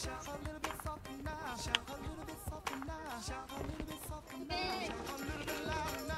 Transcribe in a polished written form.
Shout a little bit softer now. Shout a little bit softer now. Shout a little bit softer now. Shout a little bit louder now.